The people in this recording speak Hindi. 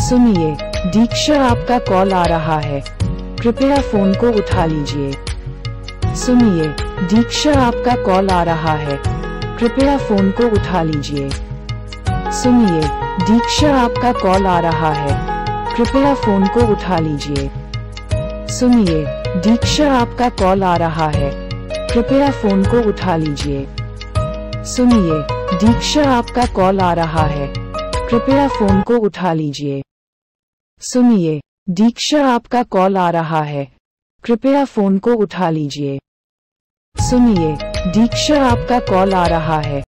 सुनिए, दीक्षा आपका कॉल आ रहा है, कृपया फोन को उठा लीजिए। सुनिए, दीक्षा आपका कॉल आ रहा है, कृपया फोन को उठा लीजिए। सुनिए, दीक्षा आपका कॉल आ रहा है, कृपया फोन को उठा लीजिए। सुनिए, दीक्षा आपका कॉल आ रहा है, कृपया फोन को उठा लीजिए। सुनिए, दीक्षा आपका कॉल आ रहा है, कृपया फोन को उठा लीजिए। सुनिए, दीक्षा आपका कॉल आ रहा है, कृपया फोन को उठा लीजिए। सुनिए, दीक्षा आपका कॉल आ रहा है,